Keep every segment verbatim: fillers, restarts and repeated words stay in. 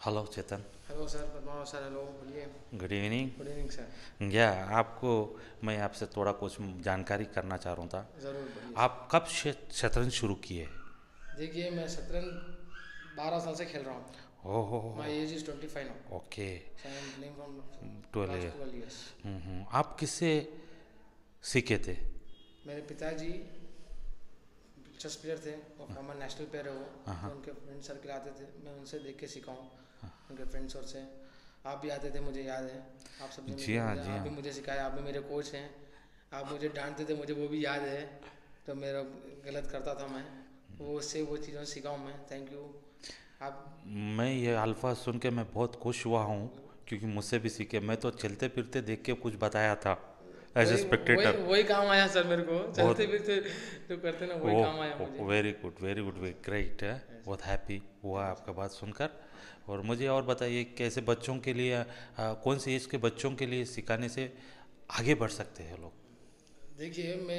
Hello Chetan. Hello sir, Padma Rao sir, hello, बोलिए। Good evening. Good evening sir. या आपको मैं आपसे थोड़ा कुछ जानकारी करना चाह रहा था। ज़रूर, बोलिए आप सर। कब शे- शतरंज शुरू किए? देखिए, मैं शतरंज बारह साल से खेल रहा हूँ। ओह हो हो। My age is twenty five now. Okay. So I am playing from twelve last year. Twelve years. Hmm hmm. आप किससे सीखे थे? मेरे पिताजी चेस प्लेयर थे, वो फॉर्मर नेशनल प्लेयर है वो। हाँ तो हाँ। उनके फ्रेंड सर्कल आते थे, मैं उनसे देख के सीखा हूँ, उनके फ्रेंड्स और से। आप भी आते थे, मुझे याद है। आप सबने जी मुझे हाँ मुझे जी आप भी हाँ। मुझे सिखाया, आप भी मेरे कोच हैं। आप मुझे डांटते थे, मुझे वो भी याद है। तो मेरा गलत करता था मैं, वो उससे वो चीज़ें सीखा हूँ मैं। Thank you. आप। मैं ये अल्फाज सुन के मैं बहुत खुश हुआ हूँ, क्योंकि मुझसे भी सीखे। मैं तो चलते फिरते देख के कुछ बताया था एज ए वही वही स्पेक्टेटर। वही काम आया सर मेरे को, चलते बहुत। फिरते जो करते ना, वही काम आया ओह मुझे। Very good very good, very great है। ऐसे। बहुत हैप्पी हुआ थैंक यू आपका सर। बात सुनकर। और मुझे और बताइए, कैसे बच्चों के लिए आ, कौन सी एज के बच्चों के लिए सिखाने से आगे बढ़ सकते हैं लोग? देखिए, मैं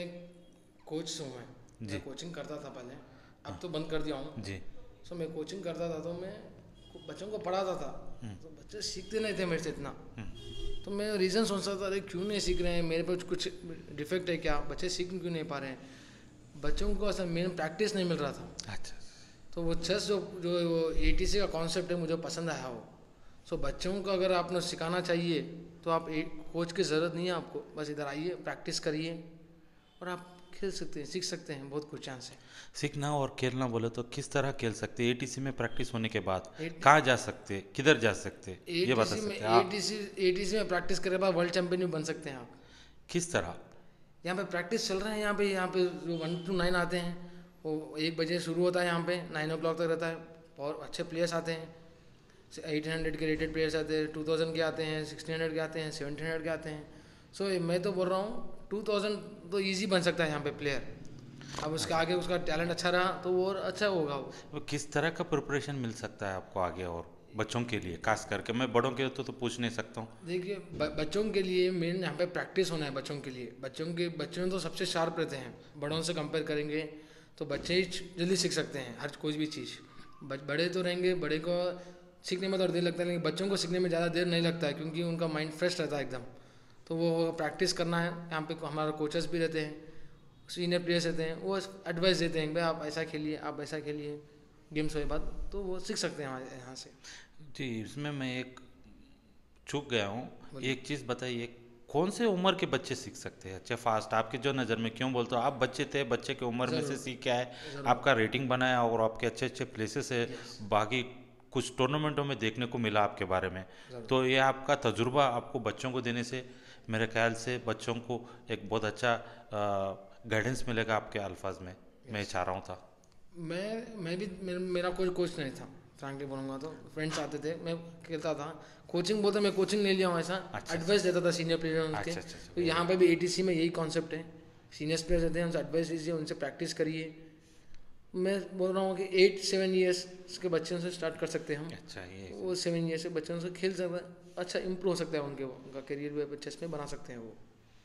कोच हूँ। मैं मैं जी। कोचिंग करता था पहले, अब हाँ। तो बंद कर दिया हूँ। जी। सो मैं कोचिंग करता था, तो मैं बच्चों को पढ़ाता था। तो बच्चे सीखते नहीं थे मेरे से इतना। तो मैं रीज़न सोचता था, अरे क्यों नहीं सीख रहे हैं, मेरे पास कुछ डिफेक्ट है क्या, बच्चे सीख क्यों नहीं पा रहे हैं। बच्चों को असल मेन प्रैक्टिस नहीं मिल रहा था। अच्छा। तो वो चेस जो जो वो एटीसी का कॉन्सेप्ट है, मुझे पसंद आया वो। सो बच्चों को अगर आपने सिखाना चाहिए, तो आप एक कोच की ज़रूरत नहीं है आपको, बस इधर आइए, प्रैक्टिस करिए, और आप खेल सकते हैं, सीख सकते हैं बहुत कुछ चांस है। सीखना और खेलना बोले तो किस तरह खेल सकते हैं? एटीसी में प्रैक्टिस होने के बाद एट कहाँ जा सकते, किधर जा सकते, ये बता एटीसी में सकते हैं आप? एटीसी एटीसी में प्रैक्टिस करने के बाद वर्ल्ड चैंपियन भी बन सकते हैं आप। किस तरह? यहाँ पे प्रैक्टिस चल रहा है, यहाँ पे यहाँ पे जो वन टू नाइन आते हैं, वो एक बजे शुरू होता है, यहाँ पे नाइन ओ क्लॉक तक रहता है। और अच्छे प्लेयर्स आते हैं, एटीन हंड्रेड के रेटेड प्लेयर्स आते हैं, टू थाउजेंड के आते हैं, सिक्सटीन हंड्रेड के आते हैं, सेवनटीन हंड्रेड के आते हैं। सो मैं तो बोल रहा हूँ, टू थाउजेंड तो ईजी बन सकता है यहाँ पे प्लेयर। अब उसके आगे उसका टैलेंट अच्छा रहा तो वो और अच्छा होगा वो। वो किस तरह का प्रिपरेशन मिल सकता है आपको आगे, और बच्चों के लिए खास करके? मैं बड़ों के तो, तो पूछ नहीं सकता हूँ। देखिए, बच्चों के लिए मेन यहाँ पे प्रैक्टिस होना है। बच्चों के लिए, बच्चों के बच्चों तो सबसे शार्प रहते हैं, बड़ों से कंपेयर करेंगे तो बच्चे ही जल्दी सीख सकते हैं हर कोई भी चीज़। बड़े तो रहेंगे, बड़े को सीखने में थोड़ा देर लगता है, लेकिन बच्चों को सीखने में ज़्यादा देर नहीं लगता है, क्योंकि उनका माइंड फ्रेश रहता है एकदम। तो वो प्रैक्टिस करना है। यहाँ पे हमारे कोचेस भी रहते हैं, सीनियर प्लेयर्स रहते हैं, वो एडवाइस देते हैं, भाई आप ऐसा खेलिए, आप ऐसा खेलिए, गेम्स के बाद तो वो सीख सकते हैं हमारे यहाँ से। जी, इसमें मैं एक चूक गया हूँ। बोलिए। एक चीज़ बताइए, कौन से उम्र के बच्चे सीख सकते हैं अच्छे फास्ट? आपकी जो नज़र में, क्यों बोलते हो, आप बच्चे थे, बच्चे की उम्र में से ज़रूर, सीख के आए, ज़रूर। आपका रेटिंग बनाया और आपके अच्छे अच्छे प्लेसेस है, यस। बाकी कुछ टूर्नामेंटों में देखने को मिला आपके बारे में। ज़रूर। तो ये आपका तजुर्बा आपको बच्चों को देने से मेरे ख्याल से बच्चों को एक बहुत अच्छा गाइडेंस मिलेगा आपके अल्फाज में। मैं यस। चाह रहा हूँ था। मैं मैं भी मेरा, मेरा कोई कोच नहीं था, फ्रैंकली बोलूँगा तो। फ्रेंड्स आते थे, मैं खेलता था। कोचिंग बोलते, मैं कोचिंग नहीं लिया हूँ ऐसा। अच्छा अच्छा। एडवाइस देता था सीनियर प्लेयर उनके। अच्छा अच्छा अच्छा, तो वेरी यहाँ पे गुड। भी एटीसी में यही कॉन्सेप्ट है। सीनियर प्लेयर्स रहते हैं, उनसे एडवाइस लीजिए, उनसे प्रैक्टिस करिए। मैं बोल रहा हूँ कि एट सेवन ईयर्स के बच्चों से स्टार्ट कर सकते हैं हम। अच्छा, ये वो सेवन ईयर्स के बच्चों से खेल सकते हैं, अच्छा इंप्रूव हो सकता है उनके, उनका करियर भी चेस में बना सकते हैं वो।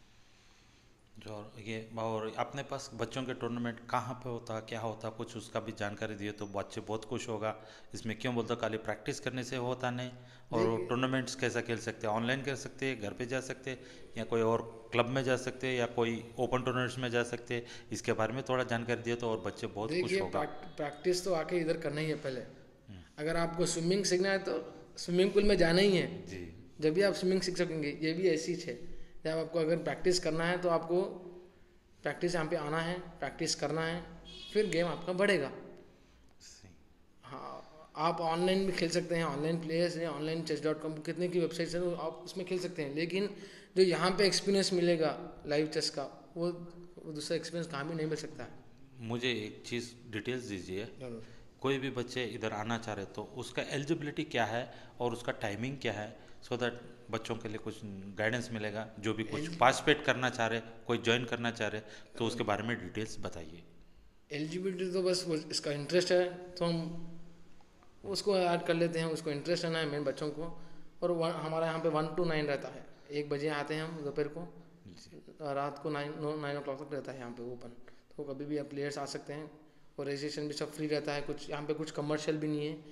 जो ये, और अपने पास बच्चों के टूर्नामेंट कहाँ पे होता, क्या होता, कुछ उसका भी जानकारी दिए तो बच्चे बहुत खुश होगा। इसमें क्यों बोलते, खाली प्रैक्टिस करने से होता नहीं। और देखिए, टूर्नामेंट्स कैसा खेल सकते हैं? ऑनलाइन कर सकते हैं, घर पे जा सकते हैं, या कोई और क्लब में जा सकते हैं, या कोई ओपन टूर्नामेंट्स में जा सकते हैं? इसके बारे में थोड़ा जानकारी दिए तो और बच्चे बहुत खुश देखिए होगा। प्रैक्टिस तो आके इधर करना ही है पहले। अगर आपको स्विमिंग सीखना है तो स्विमिंग पूल में जाना ही है। जी। जब भी आप स्विमिंग सीख सकेंगे, ये भी ऐसी है। जब आपको अगर प्रैक्टिस करना है तो आपको प्रैक्टिस यहाँ पे आना है, प्रैक्टिस करना है, फिर गेम आपका बढ़ेगा। सही। हाँ, आप ऑनलाइन भी खेल सकते हैं, ऑनलाइन प्लेयर्स हैं, ऑनलाइन चेस डॉट कॉम कितने की वेबसाइट्स हैं, तो आप उसमें खेल सकते हैं। लेकिन जो यहाँ पे एक्सपीरियंस मिलेगा लाइव चेस का, वो वो दूसरा एक्सपीरियंस कहाँ भी नहीं मिल सकता है। मुझे एक चीज़ डिटेल्स दीजिए। जरूर। कोई भी बच्चे इधर आना चाह रहे तो उसका एलिजिबिलिटी क्या है और उसका टाइमिंग क्या है, सो दैट बच्चों के लिए कुछ गाइडेंस मिलेगा। जो भी कुछ पार्टिसिपेट करना चाह रहे, कोई ज्वाइन करना चाह रहे, तो उसके बारे में डिटेल्स बताइए। एलिजिबिलिटी तो बस वो इसका इंटरेस्ट है तो हम उसको ऐड कर लेते हैं, उसको इंटरेस्ट है ना मेन बच्चों को। और वन, हमारा यहाँ पे वन टू नाइन रहता है, एक बजे आते हैं हम दोपहर को, रात को nine no nine o'clock तक रहता है यहाँ पे ओपन। तो कभी भी आप प्लेयर्स आ सकते हैं, और रजिस्ट्रेशन भी सब फ्री रहता है, कुछ यहाँ पे कुछ कमर्शियल भी नहीं है।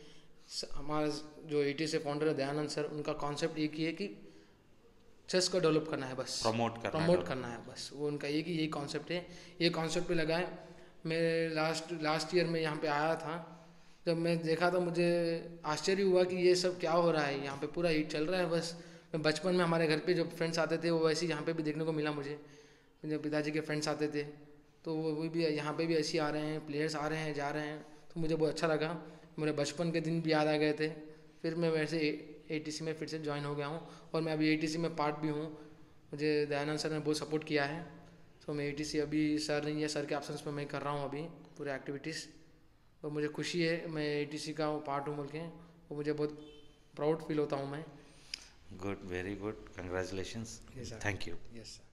स- हमारा जो एटीसी फाउंडर है दयानंद सर, उनका कॉन्सेप्ट एक ही है कि चेस को डेवलप करना है बस, प्रमोट करना प्रमोट develop- करना है बस, वो उनका एक ही यही कॉन्सेप्ट है। ये कॉन्सेप्ट पे लगा है। मैं लास्ट लास्ट ईयर में यहाँ पे आया था, जब मैं देखा तो मुझे आश्चर्य हुआ कि ये सब क्या हो रहा है, यहाँ पे पूरा हीट चल रहा है बस। मैं बचपन में हमारे घर पे जो फ्रेंड्स आते थे वो वैसे ही यहाँ पे भी देखने को मिला मुझे। मेरे पिताजी के फ्रेंड्स आते थे तो वो वो भी यहाँ पे भी ऐसे ही आ रहे हैं, प्लेयर्स आ रहे हैं जा रहे हैं, तो मुझे बहुत अच्छा लगा। मेरे बचपन के दिन भी याद आ गए थे। फिर मैं वैसे एटीसी में फिर से ज्वाइन हो गया हूँ और मैं अभी एटीसी में पार्ट भी हूँ। मुझे दयानंद सर ने बहुत सपोर्ट किया है। तो मैं एटीसी अभी सर नहीं है, सर के एब्सेंस में मैं कर रहा हूँ अभी पूरे एक्टिविटीज़। और मुझे खुशी है मैं एटीसी का वो पार्ट हूँ बोल के, और मुझे बहुत प्राउड फील होता हूँ मैं। Good, very good, congratulations, Yes, sir. Thank you. Yes sir.